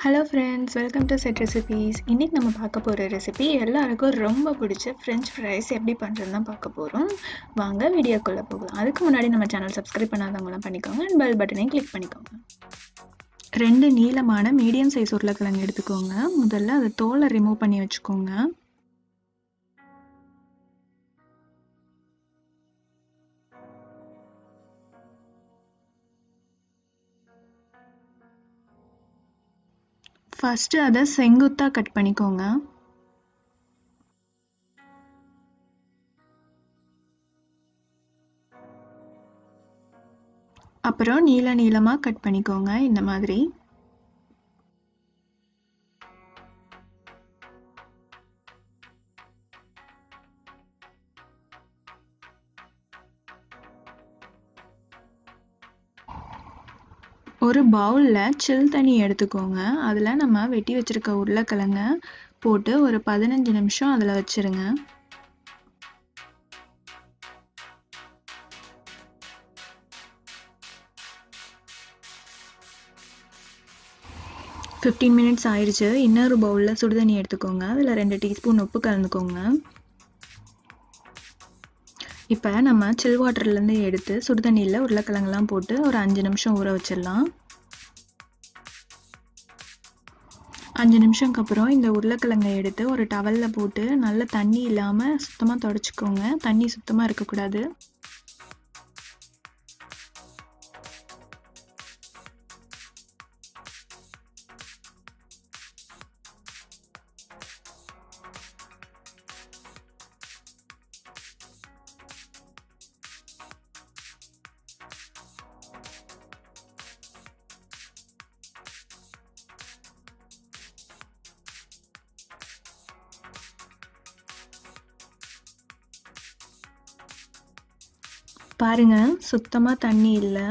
Hello friends, welcome to set recipes. இன்றைக்கி நம்ம பார்க்க போகிற ரெசிபி எல்லாருக்கும் ரொம்ப பிடிச்ச ஃப்ரெஞ்ச் ஃப்ரைஸ் எப்படி பண்ணுறதுன்னு தான் பார்க்க போகிறோம். வாங்க வீடியோக்குள்ளே போகலாம். அதுக்கு முன்னாடி நம்ம சேனல் சப்ஸ்கிரைப் பண்ணாதவங்களாம் பண்ணிக்கோங்க அண்ட் பெல் பட்டனையும் கிளிக் பண்ணிக்கோங்க. 2 நீளமான மீடியம் சைஸ் உருளைக்கிழங்கு எடுத்துக்கோங்க. முதல்ல அதை தோலை ரிமூவ் பண்ணி வச்சுக்கோங்க. ஃபஸ்ட்டு அதை செங்குத்தாக கட் பண்ணிக்கோங்க. அப்புறம் நீளமாக கட் பண்ணிக்கோங்க இந்த மாதிரி. ஒரு பவுலில் சில் தண்ணி எடுத்துக்கோங்க. அதில் நம்ம வெட்டி வச்சுருக்க உருளைக்கிழங்க போட்டு ஒரு 15 நிமிஷம் அதில் வச்சுருங்க. $15 minutes ஆயிடுச்சு. இன்னொரு பவுலில் சுடுதண்ணி எடுத்துக்கோங்க. அதில் 2 டீஸ்பூன் உப்பு கலந்துக்கோங்க. இப்போ நம்ம சில் வாட்டர்லேருந்து எடுத்து சுடுதண்ணியில் உருளைக்கிழங்கெல்லாம் போட்டு ஒரு 5 நிமிஷம் ஊற வச்சிடலாம். 5 நிமிஷம்க்கு அப்புறம் இந்த உருளைக்கிழங்கை எடுத்து ஒரு டவலில் போட்டு நல்ல தண்ணி இல்லாமல் சுத்தமாக துடைச்சிக்கோங்க. தண்ணி சுத்தமாக இருக்கக்கூடாது. பாருங்க, சுத்தமாக தண்ணி இல்லை.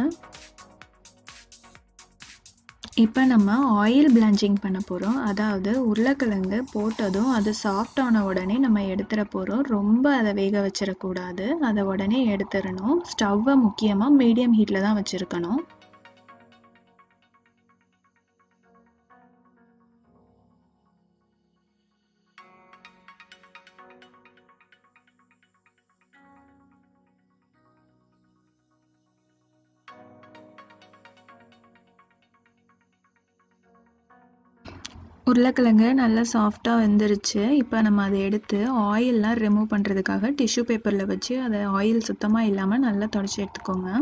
இப்போ நம்ம ஆயில் பிளான்ச்சிங் பண்ண போகிறோம். அதாவது உருளைக்கிழங்கு போட்டதும் அது சாஃப்ட் ஆன உடனே நம்ம எடுத்துட போகிறோம். ரொம்ப அதை வேக வச்சிடக்கூடாது. அதை உடனே எடுத்துடணும். ஸ்டவ்வை முக்கியமாக மீடியம் ஹீட்டில் தான் வச்சுருக்கணும். உருளைக்கிழங்கு நல்லா சாஃப்டாக வெந்துருச்சு. இப்போ நம்ம அதை எடுத்து ஆயிலெலாம் ரிமூவ் பண்ணுறதுக்காக டிஷ்யூ பேப்பரில் வச்சு அதை ஆயில் சுத்தமாக இல்லாமல் நல்லா தொடச்சி எடுத்துக்கோங்க.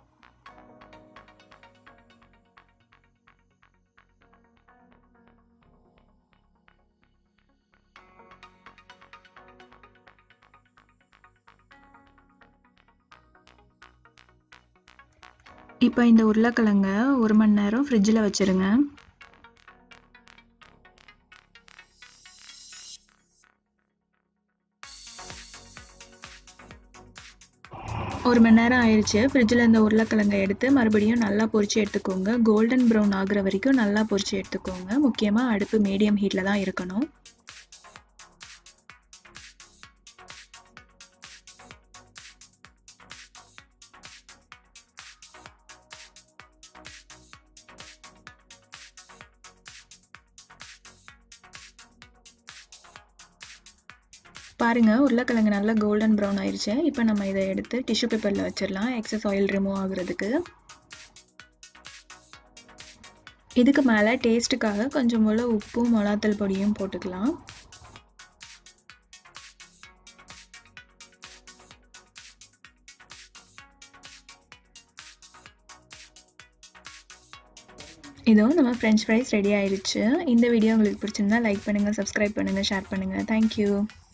இப்போ இந்த உருளைக்கிழங்கை 1 மணி நேரம் ஃப்ரிட்ஜில் வச்சுருங்க. ஒரு மணி நேரம் ஆயிடுச்சு. ஃப்ரிட்ஜில் இந்த உருளைக்கிழங்கை எடுத்து மறுபடியும் நல்லா பொரிச்சு எடுத்துக்கோங்க. கோல்டன் ப்ரௌன் ஆகுற வரைக்கும் நல்லா பொரிச்சு எடுத்துக்கோங்க. முக்கியமாக அடுப்பு மீடியம் ஹீட்டில் தான் இருக்கணும். பாருங்க, உருளைக்கிழங்கு நல்லா கோல்டன் ப்ரௌன் ஆயிடுச்சு. இப்போ நம்ம இதை எடுத்து டிஷ்யூ பேப்பரில் வச்சிடலாம், எக்ஸஸ் ஆயில் ரிமூவ் ஆகுறதுக்கு. இதுக்கு மேலே டேஸ்ட்டுக்காக கொஞ்சம் போல் உப்பும் மிளகாத்தூள் பொடியும் போட்டுக்கலாம். இதோ நம்ம ஃப்ரெஞ்ச் ஃப்ரைஸ் ரெடி ஆயிடுச்சு. இந்த வீடியோ உங்களுக்கு பிடிச்சிருந்தா லைக் பண்ணுங்கள், சப்ஸ்கிரைப் பண்ணுங்கள், ஷேர் பண்ணுங்கள். தேங்க்யூ.